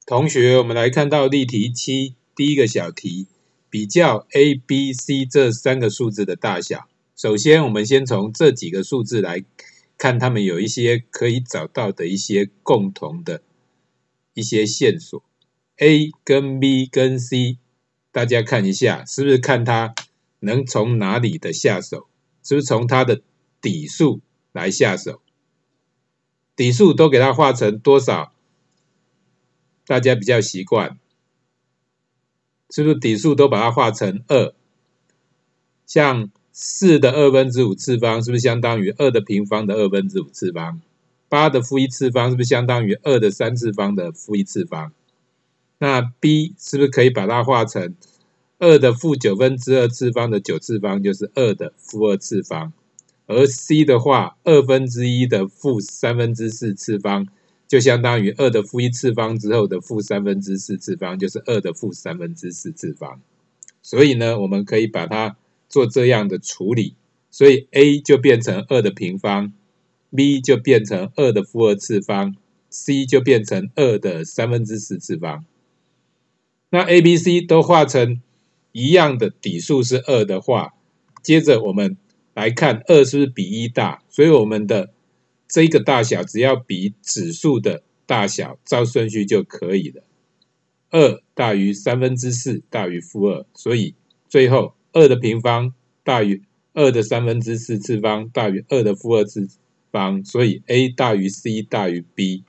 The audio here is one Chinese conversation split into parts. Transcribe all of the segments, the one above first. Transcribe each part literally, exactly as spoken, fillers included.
同学，我们来看到例题七，第一个小题，比较 A、B、C 这三个数字的大小。首先，我们先从这几个数字来看，它们有一些可以找到的一些共同的一些线索。A 跟 B 跟 C， 大家看一下，是不是看它能从哪里的下手？是不是从它的底数来下手？底数都给它画成多少？大家比较习惯，是不是底数都把它画成二？像四的二分之五次方是不是相当于二的平方的二分之五次方？八的负一次方是不是相当于二的三次方的负一次方？那 B 是不是可以把它画成二的负九分之二次方的九次方就是二的负二次方？而 C 的话，二分之一的负三分之四次方就相当于二的负一次方之后的负三分之四次方，就是二的负三分之四次方。所以呢，我们可以把它做这样的处理，所以 A 就变成二的平方 ，B 就变成二的负二次方 ，C 就变成二的三分之四次方。那 A、B、C 都画成一样的底数是二的话，接着我们来看二是不是比一大，所以我们的这个大小只要比指数的大小，照顺序就可以了。二大于三分之四大于负二，所以最后二的平方大于二的三分之四次方大于二的负二次方，所以 A 大于 C 大于 B。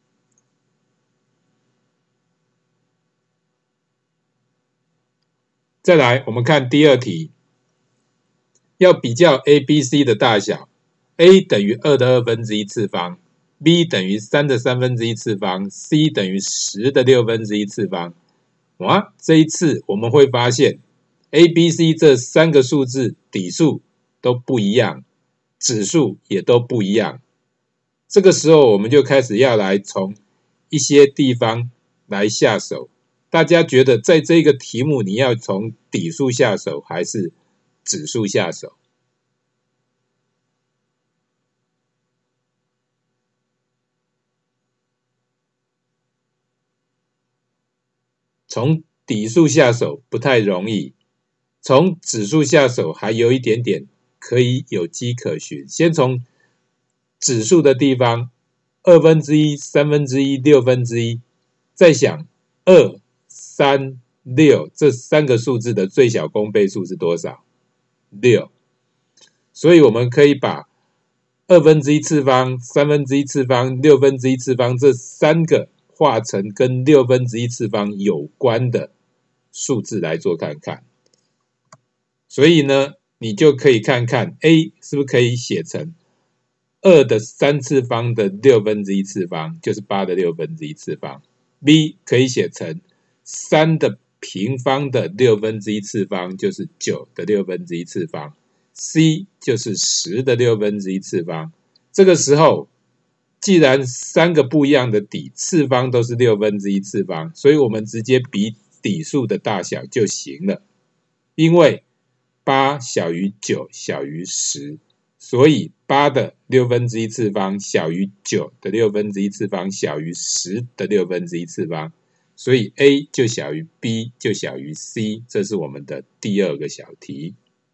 再来，我们看第二题，要比较 A、B、C 的大小。A 等于二的二分之一次方 ，B 等于三的三分之一次方 ，C 等于十的六分之一次方。哇，这一次我们会发现 A、B、C 这三个数字底数都不一样，指数也都不一样。这个时候我们就开始要来从一些地方来下手。大家觉得在这个题目你要从底数下手还是指数下手？从底数下手不太容易，从指数下手还有一点点可以有迹可循。先从指数的地方，二分之一、三分之一、六分之一，再想二、三、六这三个数字的最小公倍数是多少？六。所以我们可以把二分之一次方、三分之一次方、六分之一次方这三个画成跟六分之一次方有关的数字来做看看。所以呢，你就可以看看 A 是不是可以写成二的三次方的六分之一次方，就是八的六分之一次方。B 可以写成三的平方的六分之一次方，就是九的六分之一次方。C 就是十的六分之一次方。这个时候，既然三个不一样的底，次方都是六分之一次方，所以我们直接比底数的大小就行了。因为八小于九小于十，所以八的六分之一次方小于九的六分之一次方小于十的六分之一次方，所以 A 就小于 B 就小于 C， 这是我们的第二个小题。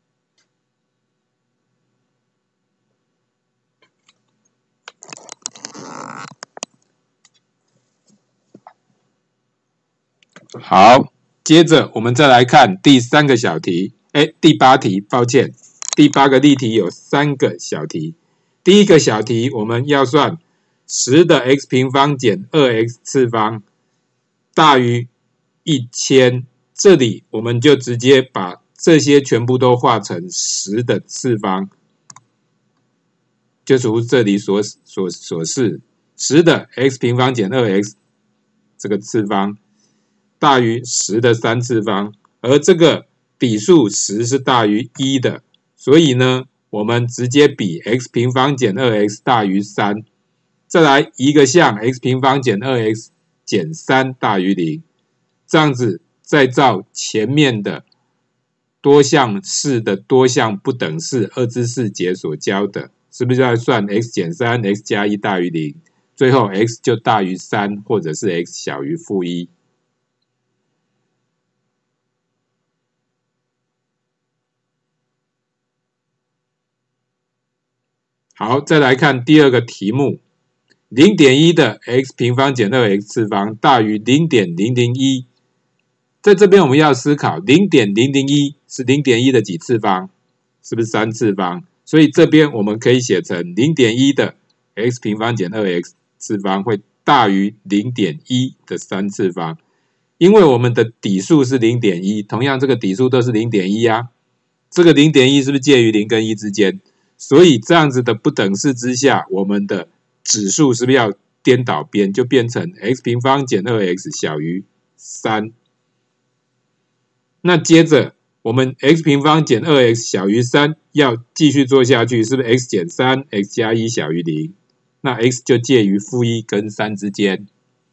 好，接着我们再来看第三个小题，哎，第八题，抱歉，第八个例题有三个小题。第一个小题我们要算十的 x 平方减 二 x 次方大于一千，这里我们就直接把这些全部都画成十的次方，就如这里所所所示，十的 x 平方减 二 x 这个次方大于十的三次方，而这个底数十是大于一的，所以呢，我们直接比 x 平方减 二 x 大于三，再来一个项 x 平方减 二 x 减三大于零，这样子再照前面的多项式的多项不等式二之四节所教的，是不是要算 x 减三 x 加一大于零？ 最后 x 就大于三，或者是 x 小于负一。好，再来看第二个题目 ，零点一 的 x 平方减 二 x 次方大于 零点零零一。在这边我们要思考 零点零零一 是 零点一 的几次方？是不是三次方？所以这边我们可以写成 零点一 的 x 平方减 二 x 次方会大于 零点一 的三次方。因为我们的底数是 零点一， 同样这个底数都是 零点一 啊。这个 零点一 是不是介于零跟一之间？所以这样子的不等式之下，我们的指数是不是要颠倒边，就变成 x 平方减 二 x 小于三。那接着我们 x 平方减 二 x 小于三要继续做下去，是不是 x 减三 x 加一小于零？那 x 就介于负一跟三之间。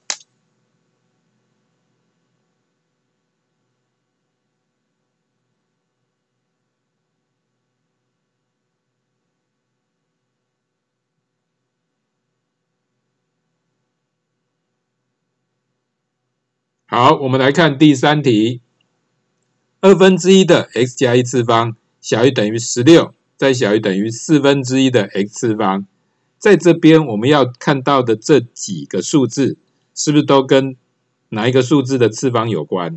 好，我们来看第三题。二分之一的 x 加一次方小于等于十六，再小于等于四分之一的 x 次方。在这边我们要看到的这几个数字，是不是都跟哪一个数字的次方有关？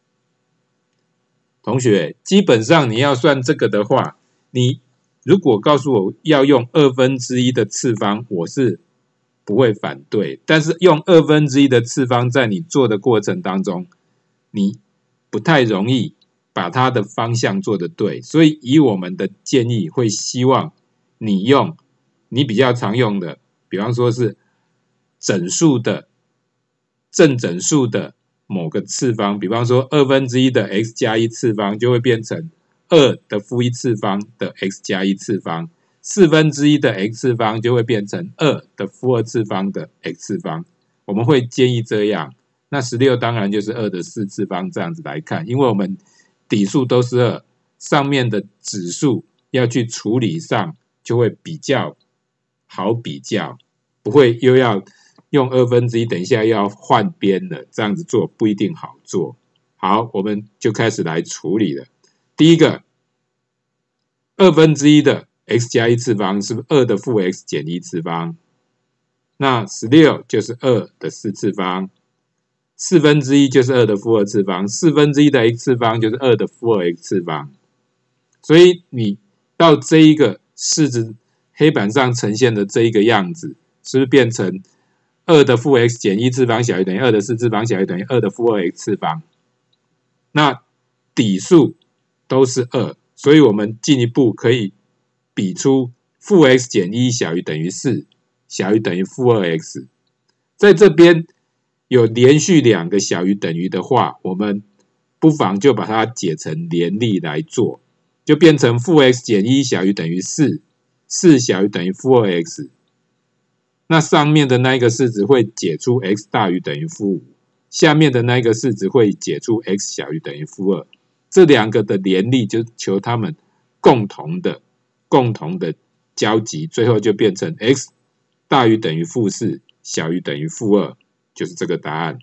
同学，基本上你要算这个的话，你如果告诉我要用二分之一的次方，我是不会反对，但是用二分之一的次方，在你做的过程当中，你不太容易把它的方向做得对，所以以我们的建议，会希望你用你比较常用的，比方说是整数的正整数的某个次方，比方说二分之一的 x 加一次方就会变成二的负一次方的 x 加一次方。四分之一的 x 次方就会变成二的负二次方的 x 次方，我们会建议这样。那十六当然就是二的四次方这样子来看，因为我们底数都是二，上面的指数要去处理上就会比较好比较，不会又要用二分之一，等一下又要换边了，这样子做不一定好做。好，我们就开始来处理了。第一个，二分之一的x 加一次方是不是二的负 x 减一次方？那十六就是二的四次方，四分之一就是二的负二次方，四分之一的 x 次方就是二的负二 x 次方。所以你到这一个式子黑板上呈现的这一个样子，是不是变成二的负 x 减一次方小于等于二的四次方小于等于二的负二 x 次方？那底数都是二，所以我们进一步可以比出负 x 减一小于等于四，小于等于负二 x。在这边有连续两个小于等于的话，我们不妨就把它解成联立来做，就变成负 x 减一小于等于四，四小于等于负二 x。那上面的那一个式子会解出 x 大于等于负五，下面的那一个式子会解出 x 小于等于负二。这两个的联立就求它们共同的共同的交集，最后就变成 x 大于等于负四，小于等于负二，就是这个答案。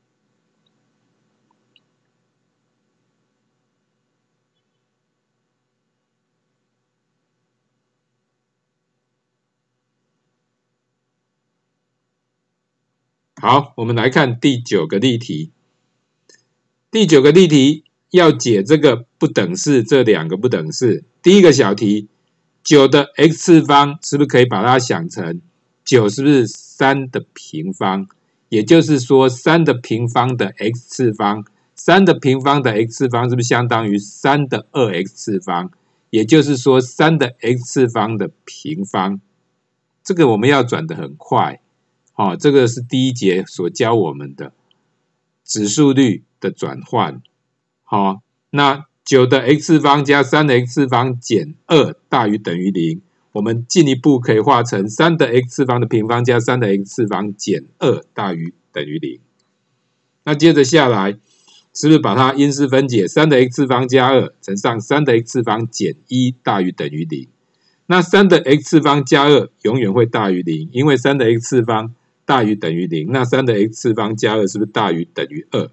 好，我们来看第九个例题。第九个例题要解这个不等式，这两个不等式。第一个小题，九的 x 次方是不是可以把它想成九是不是三的平方？也就是说，三的平方的 x 次方，三的平方的 x 次方是不是相当于三的二 x 次方？也就是说，三的 x 次方的平方。这个我们要转得很快。哦，这个是第一节所教我们的指数率的转换。好、哦，那九的 x 次方加三的 x 次方减二大于等于零，我们进一步可以化成三的 x 次方的平方加三的 x 次方减二大于等于零。那接着下来，是不是把它因式分解？三的 x 次方加二乘上三的 x 次方减一大于等于零。那三的 x 次方加二永远会大于零，因为三的 x 次方大于等于零，那三的 x 次方加二是不是大于等于二？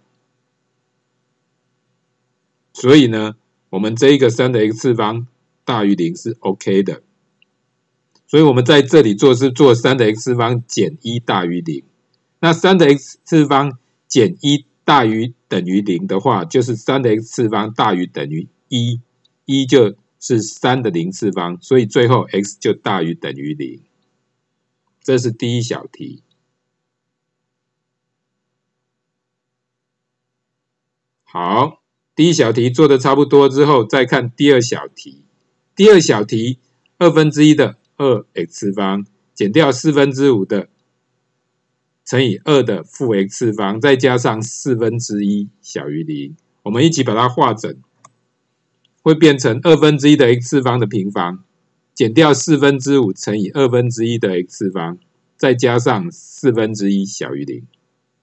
所以呢，我们这一个三的 x 次方大于零是 OK 的。所以我们在这里做是做三的 x 次方减一大于零。那三的 x 次方减一大于等于零的话，就是三的 x 次方大于等于一，一就是三的零次方，所以最后 x 就大于等于零。这是第一小题。好，第一小题做的差不多之后，再看第二小题。第二小题，二分之一的二 x 次方减掉四分之五的乘以二的负 x 次方，再加上四分之一小于零，我们一起把它化整，会变成二分之一的 x 次方的平方，减掉四分之五乘以二分之一的 x 次方，再加上四分之一小于零。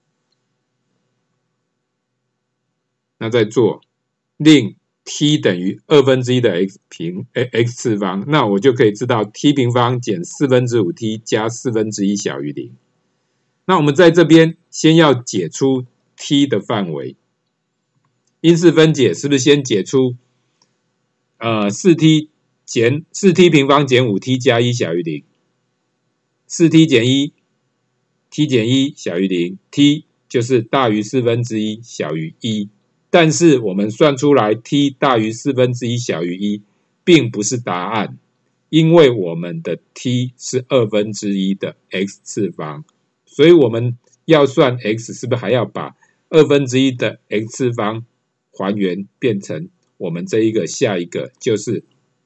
那再做令 t 等于二分之一的 x 平 x 次方，那我就可以知道 t 平方减四分之五 t 加四分之一小于零。那我们在这边先要解出 t 的范围，因式分解是不是先解出呃 四 t 减 四 t 平方减五 t 加一小于零， 四 t 减一 t 减一小于零， t 就是大于四分之一小于一。但是我们算出来 t 大于四分之一小于一，并不是答案，因为我们的 t 是二分之一的 x 次方，所以我们要算 x 是不是还要把二分之一的 x 次方还原变成我们这一个下一个就是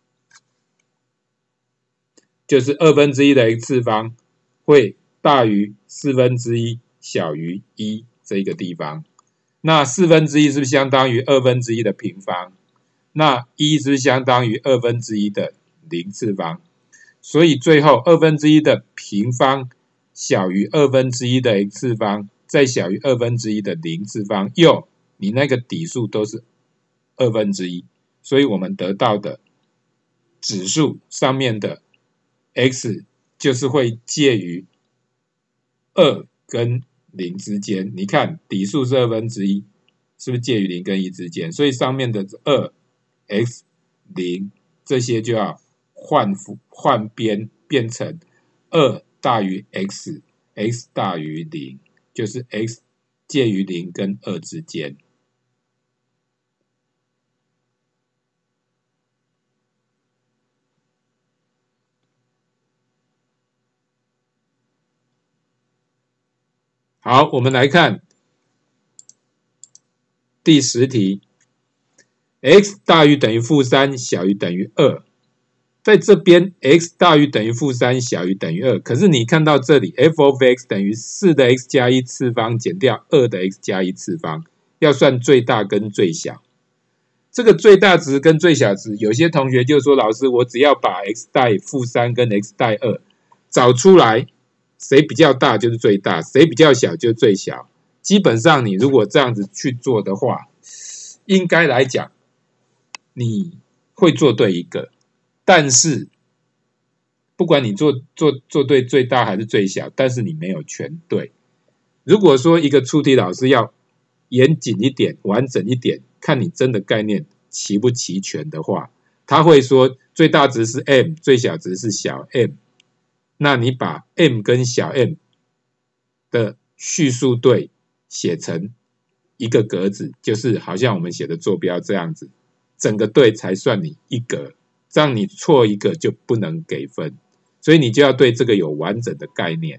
就是二分之一的 x 次方会大于四分之一小于一这一个地方。那四分之一是不是相当于二分之一的平方？那一是不是相当于二分之一的零次方？所以最后二分之一的平方小于二分之一的 x 次方，再小于二分之一的零次方，又你那个底数都是二分之一，所以我们得到的指数上面的 x 就是会介于二跟零之间，你看底数是二分之一，是不是介于零跟一之间？所以上面的二 x 零这些就要换换边变成二大于 x， x 大于零，就是 x 介于零跟二之间。好，我们来看第十题 ，x 大于等于负三，小于等于二。在这边 x 大于等于负三，小于等于二。可是你看到这里 f of x 等于四的 x 加一次方减掉二的 x 加一次方，要算最大跟最小。这个最大值跟最小值，有些同学就说老师，我只要把 x 大于负三跟 x 大于二找出来，谁比较大就是最大，谁比较小就是最小。基本上你如果这样子去做的话，应该来讲你会做对一个，但是不管你做做做对最大还是最小，但是你没有全对。如果说一个出题老师要严谨一点、完整一点，看你真的概念齐不齐全的话，他会说最大值是 m， 最小值是小 m。那你把 m 跟小 m 的序数对写成一个格子，就是好像我们写的坐标这样子，整个对才算你一格，这样你错一个就不能给分，所以你就要对这个有完整的概念。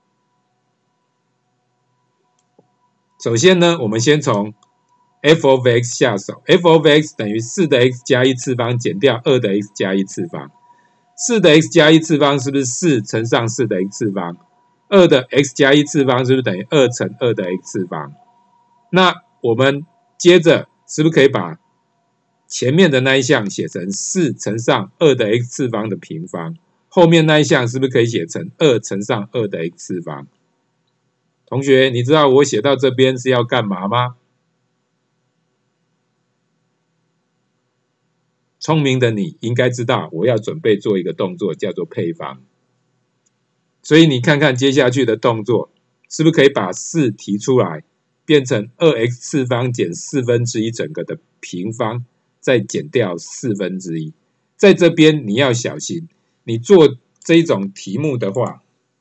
首先呢，我们先从 f of x 下手 ，f of x 等于四的 x 加一次方减掉二的 x 加一次方。四的 x 加一次方是不是四乘上四的 x 次方？二的 x 加一次方是不是等于二乘二的 x 次方？那我们接着是不是可以把前面的那一项写成四乘上二的 x 次方的平方？后面那一项是不是可以写成二乘上二的 x 次方？同学，你知道我写到这边是要干嘛吗？聪明的你应该知道，我要准备做一个动作，叫做配方。所以你看看接下去的动作， 是不是可以把四提出来，变成二 x 次方减四分之一整个的平方，再减掉四分之一。在这边你要小心，你做这种题目的话，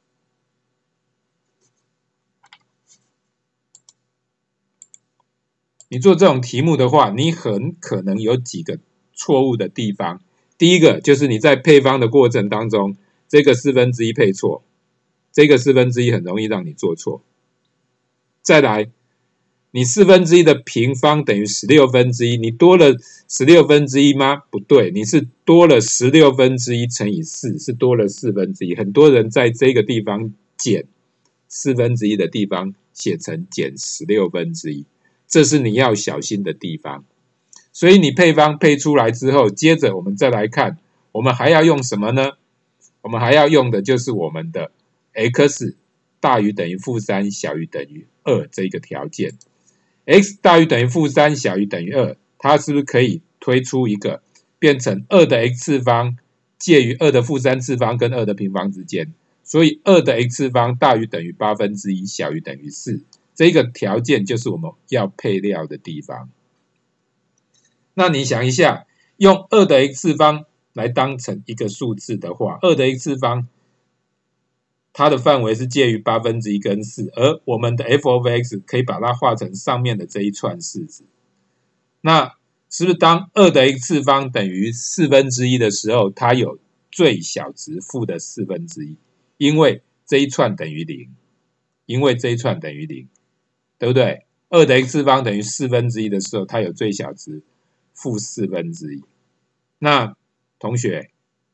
你做这种题目的话，你很可能有几个错误的地方。第一个就是你在配方的过程当中，这个四分之一配错，这个四分之一很容易让你做错。再来，你四分之一的平方等于十六分之一，你多了十六分之一吗？不对，你是多了十六分之一乘以四，是多了四分之一。很多人在这个地方减四分之一的地方写成减十六分之一，这是你要小心的地方。所以你配方配出来之后，接着我们再来看，我们还要用什么呢？我们还要用的就是我们的 x 大于等于负三小于等于二这个条件。x 大于等于负三小于等于二，它是不是可以推出一个变成二的 x 次方介于二的负三次方跟二的平方之间，所以二的 x 次方大于等于八分之一小于等于四，这个条件就是我们要配料的地方。那你想一下，用二的 x 次方来当成一个数字的话，二的 x 次方它的范围是介于八分之一跟四，而我们的 f of x 可以把它画成上面的这一串式子。那是不是当二的 x 次方等于四分之一的时候，它有最小值负的四分之一？因为这一串等于零，因为这一串等于零，对不对？二的 x 次方等于四分之一的时候，它有最小值负四分之一。那同学，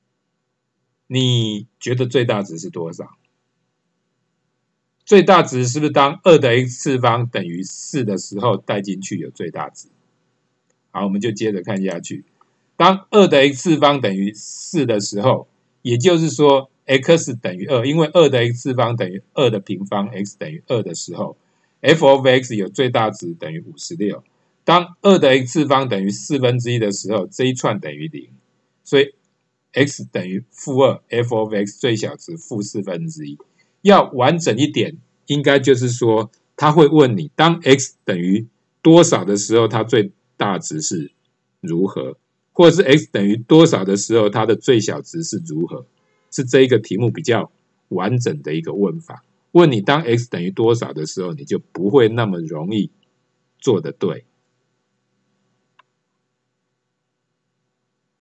你觉得最大值是多少？最大值是不是当二的 x 次方等于四的时候带进去有最大值？好，我们就接着看下去。当二的 x 次方等于四的时候，也就是说 x 等于二，因为二的 x 次方等于二的平方 x 等于二的时候 ，f of x 有最大值等于五十六。当二的 x 次方等于四分之一的时候，这一串等于零，所以 x 等于负二 ，f of x 最小值负四分之一。要完整一点，应该就是说，他会问你，当 x 等于多少的时候，它最大值是如何，或者是 x 等于多少的时候，它的最小值是如何，是这一个题目比较完整的一个问法。问你当 x 等于多少的时候，你就不会那么容易做得对。